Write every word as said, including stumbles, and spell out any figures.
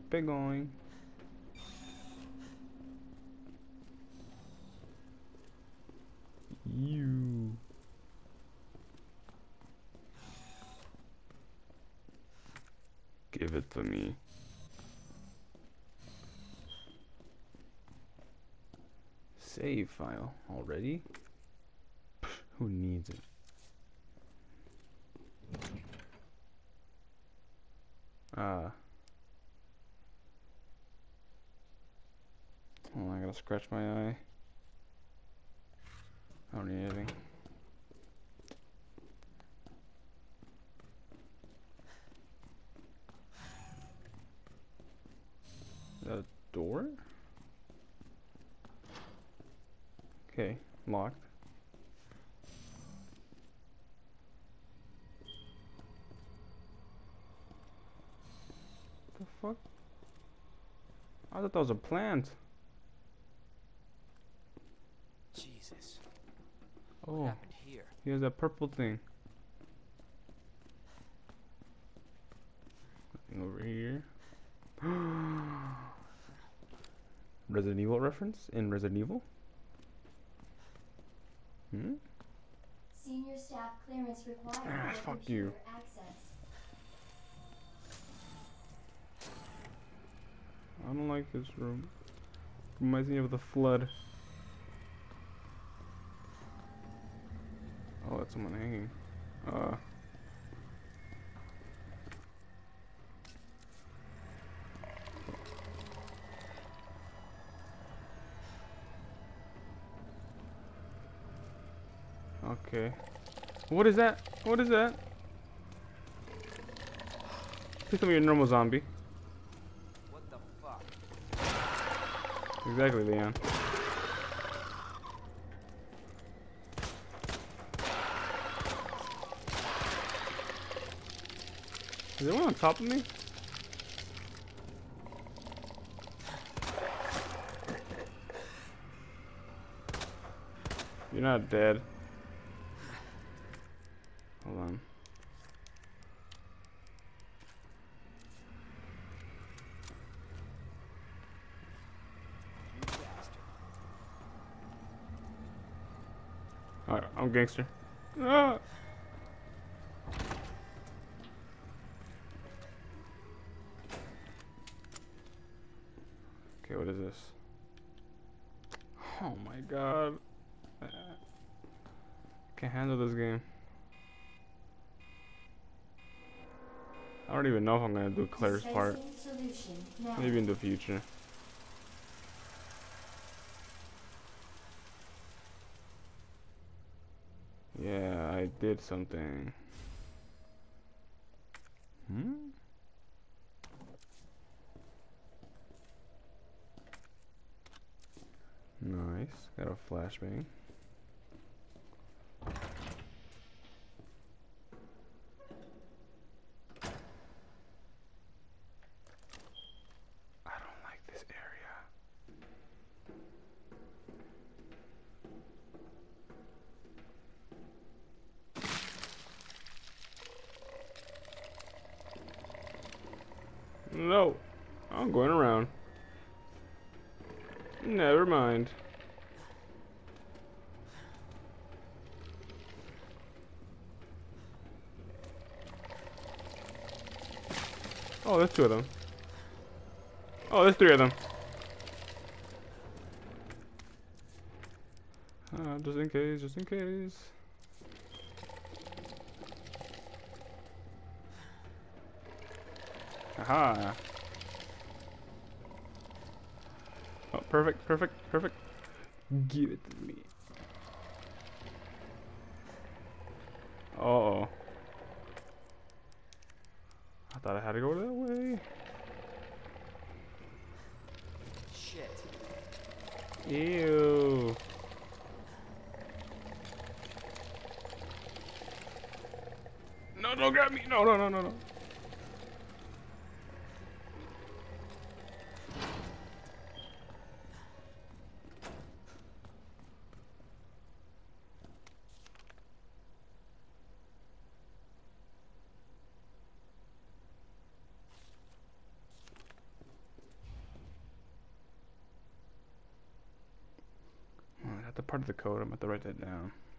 Keep it going. You. Give it to me. Save file already? Pff, who needs it? Uh. Oh, I gotta scratch my eye. I don't need anything. Is that a door? Okay, locked. The fuck? I thought that was a plant. Jesus. Oh, What happened here? he has that purple thing. Nothing over here. Resident Evil reference in Resident Evil? Hmm? Senior staff clearance required Ah, for fuck computer you. access. I don't like this room. Reminds me of the flood. Oh, that's someone hanging. Uh. Okay. What is that? What is that? Please tell me you're a normal zombie. What the fuck? Exactly, Leon. Is anyone on top of me? You're not dead. Hold on. You bastard. Alright, I'm gangster. Ah! Okay, what is this? Oh my god. I can't handle this game. I don't even know if I'm gonna do Claire's part. Dispensing solution now. Maybe in the future. Yeah, I did something. Hmm? Nice. Got a flashbang. I don't like this area. No. I'm going around. Never mind. Oh, there's two of them. Oh, there's three of them. Uh, just in case, just in case. Aha. Oh, perfect, perfect, perfect. Give it to me. Uh oh. I thought I had to go that way. Shit. Ew. No, don't grab me. No, no, no, no, no. the part of the code. I'm about to write that down.